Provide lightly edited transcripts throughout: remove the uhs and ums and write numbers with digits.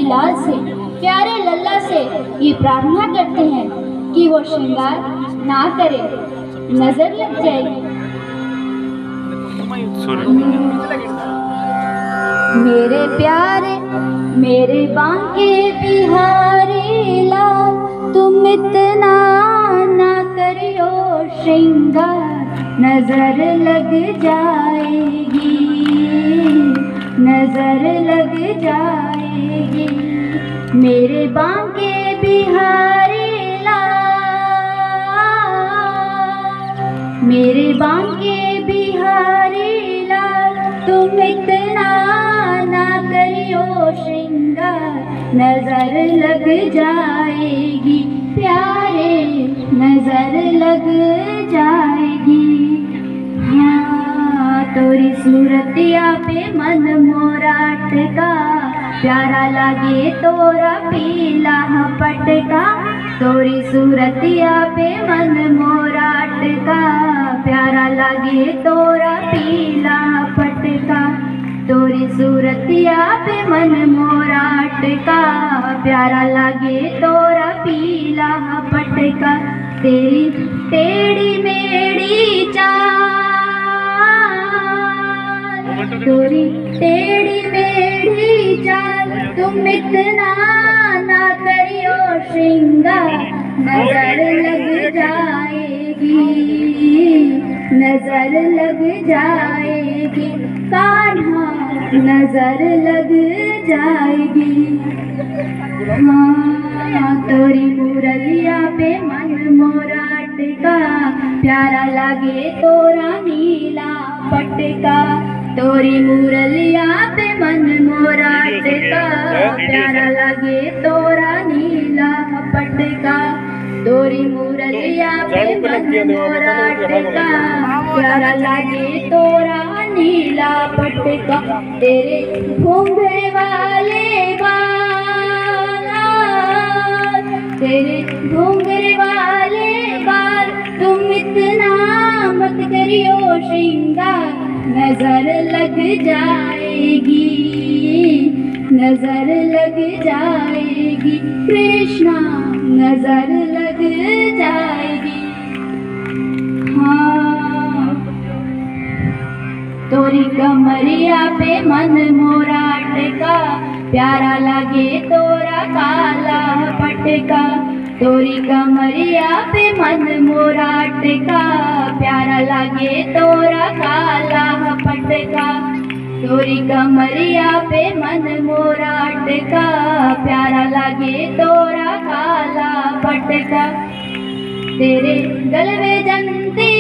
लाल से, प्यारे लल्ला से ये प्रार्थना करते हैं कि वो श्रृंगार ना करे, नजर लग जाएगी। मेरे प्यारे मेरे बांके बिहारी लाल, तुम इतना ना करियो श्रृंगार, नजर लग जाएगी, नजर लग जाएगी। मेरे बांके बिहारी लाल, मेरे बांके बिहारी लाल, तुम इतना ना करियो श्रृंगार, नजर लग जाएगी प्यारे, नजर लग जाएगी। हाँ तोरी सूरतिया पे मन मोरा अटका, प्यारा लागे तोरा पीला पटका, तोरी सूरतिया पे मन मोरा अटका, प्यारा लागे तोरा पीला पटका, तोरी सूरतिया पे मन मोरा अटका, प्यारा लागे तोरा पीला पटका। तेरी टेढ़ी मेढ़ी चाल, तोरी टेढ़ी मेढ़ी चाल, तुम इतना ना करियो श्रृंगार, नजर लग जाएगी, नजर लग जाएगी कान्हा, नजर लग जाएगी। हाँ तोरी मुरलिया पे मन मोरा अटका, प्यारा लागे तोरा नीला पटका, तोरी मुरलिया पे मन मोरा अटका, प्यारा लागे तोरा नीला पटका, तोरी मुरलिया पे मन मोरा अटका, प्यारा लागे तोरा नीला पटका। तेरे घूंघट वाले बाल, तेरे घूंघट वाले बाल, तुम इतना मत करियो श्रृंगार, नजर लग जाएगी, नजर लग जाएगी कृष्णा, नजर लग जाएगी। हाँ तोरी कमरिया पे मन मोरा अटका, प्यारा लागे तोरा काला पटका, तोरी कमरिया पे मन मोरा अटका, प्यारा लागे तोरा काला पटका, तोरी कमरिया पे मन मोरा अटका, प्यारा लागे तोरा काला पटका। तेरे गलवे जंती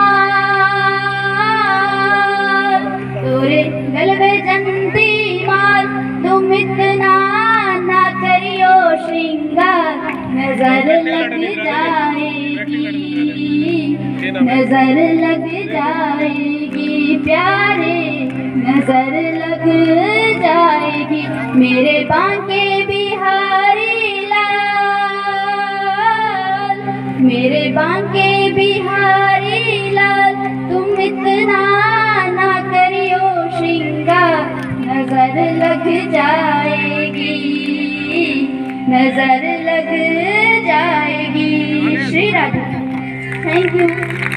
माल, तोरे गलवे जंती माल, तुम इतना ना करियो श्रृंगार, नजर लग जाएगी, नजर लग जाएगी प्यारे, नजर लग जाएगी। मेरे बांके बिहारी लाल, मेरे बांके बिहारी लाल, तुम इतना ना करियो श्रृंगार, नजर लग जाएगी, नजर लग जाएगी। श्री राधे। Thank you.